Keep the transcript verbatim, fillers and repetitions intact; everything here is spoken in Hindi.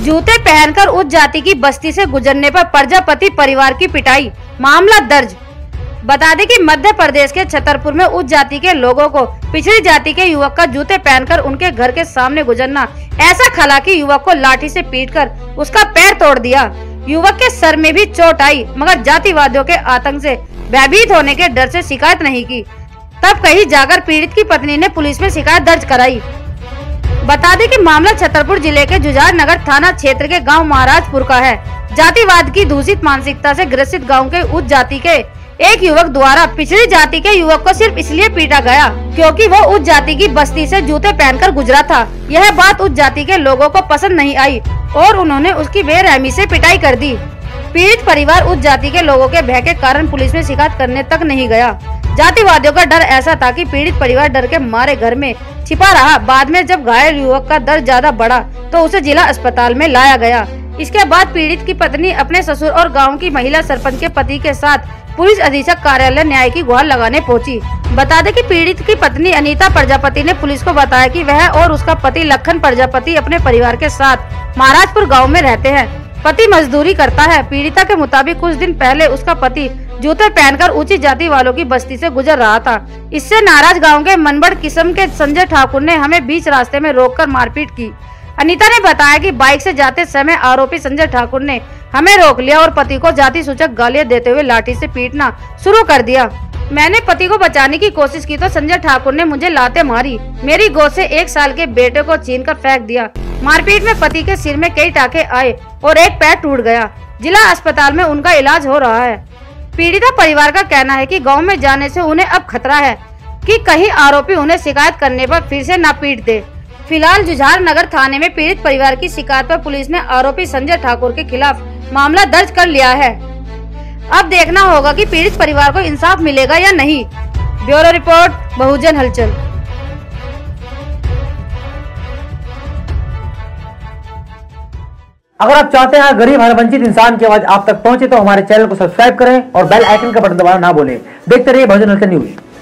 जूते पहनकर उच्च जाति की बस्ती से गुजरने पर प्रजापति परिवार की पिटाई, मामला दर्ज। बता दें कि मध्य प्रदेश के छतरपुर में उच्च जाति के लोगों को पिछड़ी जाति के युवक का जूते पहनकर उनके घर के सामने गुजरना ऐसा खला कि युवक को लाठी से पीटकर उसका पैर तोड़ दिया। युवक के सर में भी चोट आई, मगर जातिवादियों के आतंक से भयभीत होने के डर से शिकायत नहीं की। तब कहीं जाकर पीड़ित की पत्नी ने पुलिस में शिकायत दर्ज कराई। बता दें कि मामला छतरपुर जिले के जुझार नगर थाना क्षेत्र के गांव महाराजपुर का है। जातिवाद की दूषित मानसिकता से ग्रसित गांव के उच्च जाति के एक युवक द्वारा पिछड़ी जाति के युवक को सिर्फ इसलिए पीटा गया क्योंकि वो उच्च जाति की बस्ती से जूते पहनकर गुजरा था। यह बात उच्च जाति के लोगों को पसंद नहीं आई और उन्होंने उसकी बेरहमी से पिटाई कर दी। पीड़ित परिवार उच्च जाति के लोगों के भय के कारण पुलिस में शिकायत करने तक नहीं गया। जातिवादियों का डर ऐसा था कि पीड़ित परिवार डर के मारे घर में छिपा रहा। बाद में जब घायल युवक का दर्द ज्यादा बढ़ा तो उसे जिला अस्पताल में लाया गया। इसके बाद पीड़ित की पत्नी अपने ससुर और गांव की महिला सरपंच के पति के साथ पुलिस अधीक्षक कार्यालय न्याय की गुहार लगाने पहुंची। बता दें कि पीड़ित की पत्नी अनीता प्रजापति ने पुलिस को बताया कि वह और उसका पति लखन प्रजापति अपने परिवार के साथ महाराजपुर गांव में रहते हैं। पति मजदूरी करता है। पीड़िता के मुताबिक कुछ दिन पहले उसका पति जूते पहनकर ऊंची जाति वालों की बस्ती से गुजर रहा था। इससे नाराज गांव के मनबड़ किस्म के संजय ठाकुर ने हमें बीच रास्ते में रोककर मारपीट की। अनीता ने बताया कि बाइक से जाते समय आरोपी संजय ठाकुर ने हमें रोक लिया और पति को जाति सूचक गालियां देते हुए लाठी से पीटना शुरू कर दिया। मैंने पति को बचाने की कोशिश की तो संजय ठाकुर ने मुझे लाते मारी। मेरी गोद से एक साल के बेटे को छीनकर फेंक दिया। मारपीट में पति के सिर में कई टाके आए और एक पैर टूट गया। जिला अस्पताल में उनका इलाज हो रहा है। पीड़िता परिवार का कहना है कि गांव में जाने से उन्हें अब खतरा है कि कहीं आरोपी उन्हें शिकायत करने पर फिर से न पीट दे। फिलहाल जुझार नगर थाने में पीड़ित परिवार की शिकायत पर पुलिस ने आरोपी संजय ठाकुर के खिलाफ मामला दर्ज कर लिया है। अब देखना होगा कि पीड़ित परिवार को इंसाफ मिलेगा या नहीं। ब्यूरो रिपोर्ट, बहुजन हलचल। अगर आप चाहते हैं गरीब हर वंचित इंसान की आवाज आप तक पहुंचे तो हमारे चैनल को सब्सक्राइब करें और बेल आइकन का बटन दबाना ना भूलें। देखते रहिए बहुजन हलचल न्यूज।